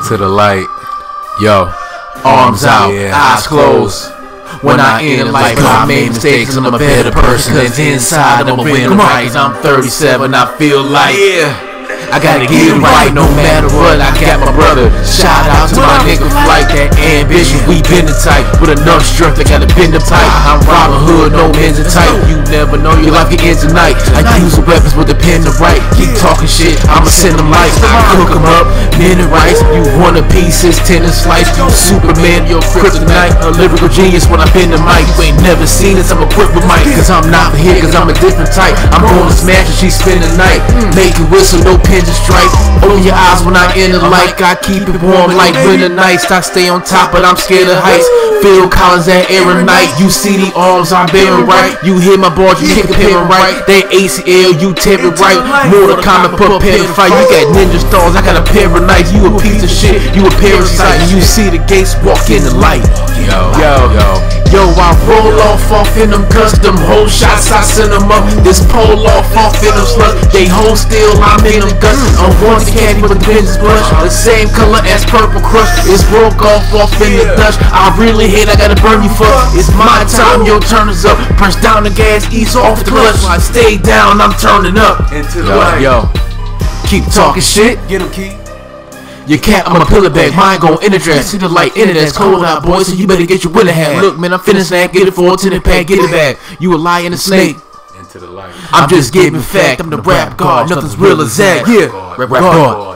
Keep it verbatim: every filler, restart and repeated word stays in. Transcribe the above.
Into the light. Yo. Arms out, yeah. Eyes closed. When I end life, I made mistakes, I'm a better person. Cause inside I'm a winner, right? I'm thirty-seven, I feel like, yeah, I gotta get it right no matter what. I got my brother. Shout out to my nigga like that ambition. We been the type with enough strength. I gotta bend the tight. I'm Robin Hood, no men's a type. You never know your life can end tonight. I use the weapons with the pen to write. Keep talking shit, I'ma send them lights. I cook them up, men and rice. You want a piece, it's ten and slice. You Superman, your kryptonite. A lyrical genius when I bend the mic. You ain't never seen this, I'm equipped with mic. Cause I'm not here, cause I'm a different type. I'm gonna smash and she spend the night. Make it whistle, no pin to strike. Open your eyes when I enter like I keep it warm like winter nights. I stay on top but I'm scared of heights. Phil Collins at Aaron Knight. You see the arms I'm bearing right. You hear my bars, you kick the parent right. They A C L, you tear it right. Mortal Kombat, prepare to fight. You got ninja stars, I got a pair of knives. You a piece of shit, you a parasite. And you see the gates walk in the light. Yo, yo, yo. Yo, I roll off off in them custom whole shots, I send them up. This pole off off in them sluts. They hold still, I'm in them guts. I'm one the candy with the business brush. The same color as Purple Crush. It's broke off off in the dust. I really hate, I gotta burn you for. It's my time, your turn is up. Press down the gas, ease off the clutch. I stay down, I'm turning up. Into the yo, light. Yo, keep talking shit. Get him, Key. Your cat, I'm a pillar bag, mine gon' interact. See the light in it, that's cold out, boy, so you better get your winter hat. Look, man, I'm finna snap, get it for a ten pack, get it back. You a lie and a snake. Into the light. I'm just giving fact, I'm the rap god, nothing's real as that. Yeah, rap god.